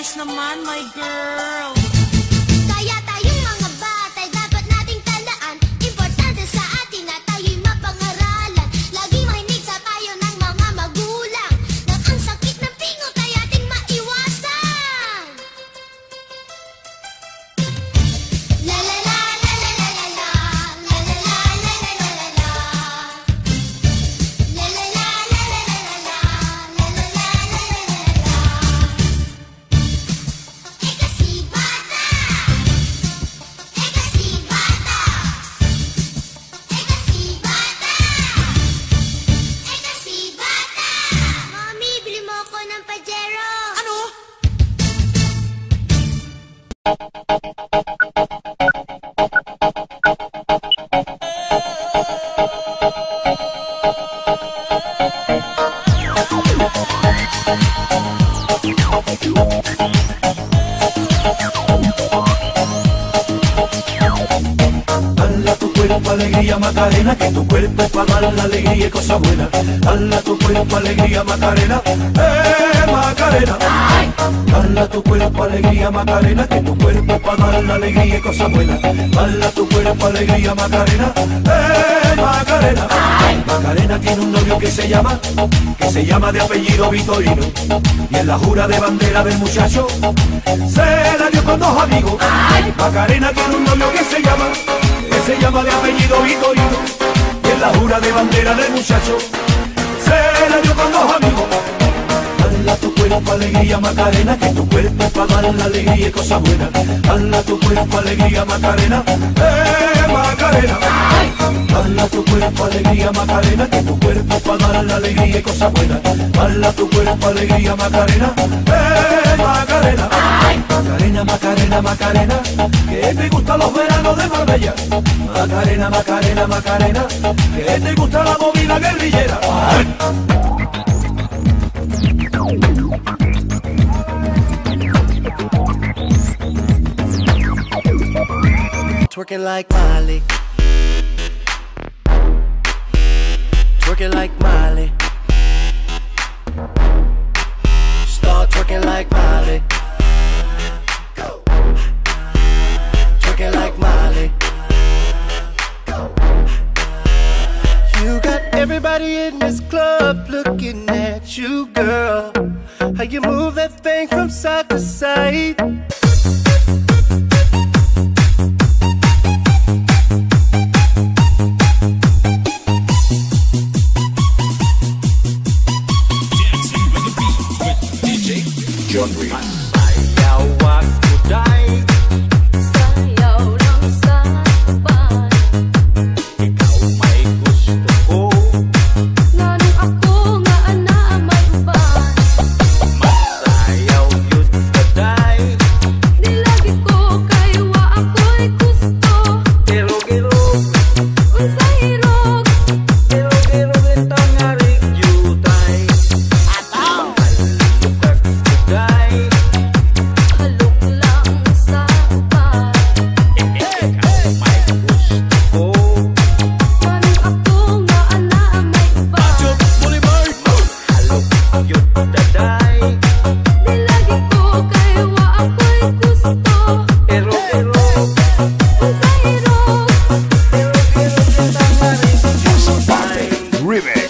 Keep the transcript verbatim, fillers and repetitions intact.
nice naman, my girl. Kaya tayong mga batay, dapat nating tandaan, importante sa atin na tayo'y mapangaralan. Lagi makinig sa payo ng mga magulang, nang ang sakit ng pingot ay ating maiwasan. La la la la la la la la, la la la la la la la la, la la la la la la la la, la la la la la la la. Eh kasi bata, eh kasi bata, eh kasi bata, eh kasi bata. Mami, bili mo ako ng Pajero. Ano? Dale tu cuerpo alegría Macarena, que tu cuerpo es para dar la alegría y cosas buenas. Dale tu cuerpo alegría Macarena, eh Macarena. Dale tu cuerpo alegría Macarena, que tu cuerpo es para dar la alegría y cosas buenas. Dale tu cuerpo alegría Macarena, eh Macarena. Macarena tiene un novio que se llama, que se llama de apellido Vitorino, y en la jura de bandera del muchacho se la dio con dos amigos. Macarena tiene un novio que se llama, que se llama de apellido Vitorino, y en la jura de bandera del muchacho se la dio con dos amigos. Dale tu cuerpo alegría Macarena, que tu cuerpo es para dar la alegría y cosas buenas. Dale tu cuerpo alegría Macarena, eh Macarena. Dale tu cuerpo alegría Macarena, que tu cuerpo es para dar la alegría y cosas buenas. Dale tu cuerpo alegría Macarena, eh Macarena. Macarena, Macarena, Macarena, que te gustan los veranos de Marbella. Macarena, Macarena, Macarena, que te gusta la movida guerrillera. Twerking like Miley, twerking like Miley, start twerking like Miley, go, twerking like Miley, go. You got everybody in this club looking at you, girl. How you move that thing from side to side. John Reed. Sayaw ako day, Sayaw lang sa tapat, ikaw may gusto ko. nganong ako nga ana may uban. Masayaw yun ka day, Di lagi ko kay wa ako'y gusto. Giro-giro, Unsa hirog, giro-giro itong ngarik jutay. Halukak ko day, halok lang sa tapat, ikaw may gusto ko. nganong ako nga ana may uban. Halok yun ka day, Di lagi ko kay wa ako'y gusto. giro-giro, Unsa hirog, giro-giro itong ngarik jutay. Remix.